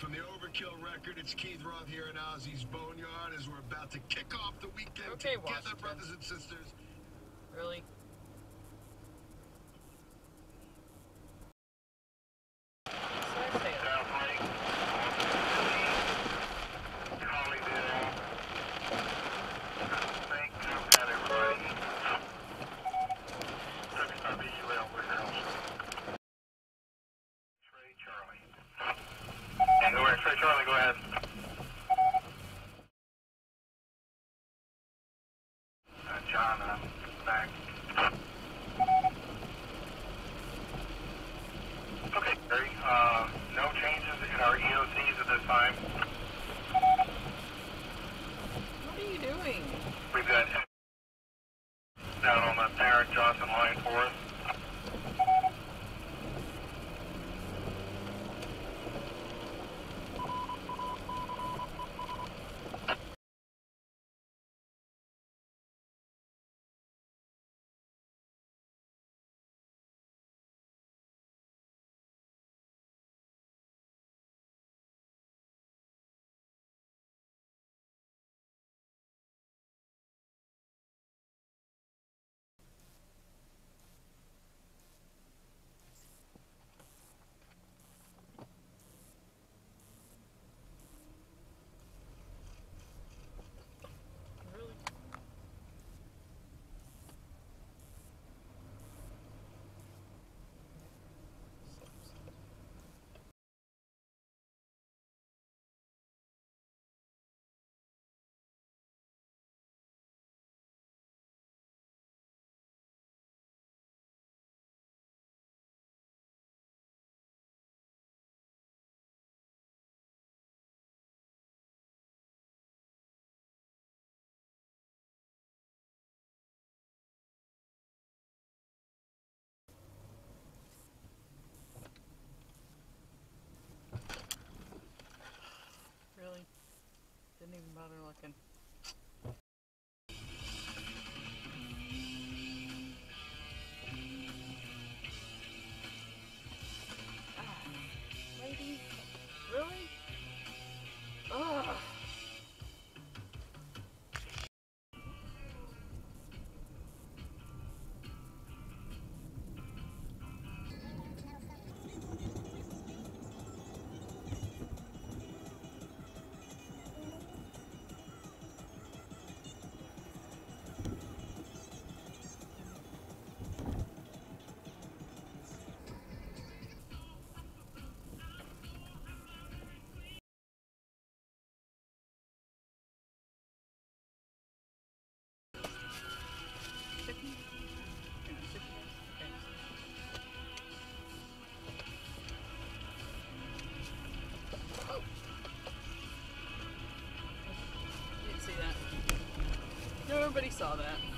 From the Overkill record, it's Keith Roth here in Ozzy's Boneyard as we're about to kick off the weekend together, Washington. brothers and sisters. Really? Charlie, go ahead. John, I'm back. Okay, Gary. No changes in our EOCs at this time. What are you doing? We've got down on the Parent Johnson line for us. Really? Didn't even bother looking. Lady? Really? Ugh. Nobody saw that.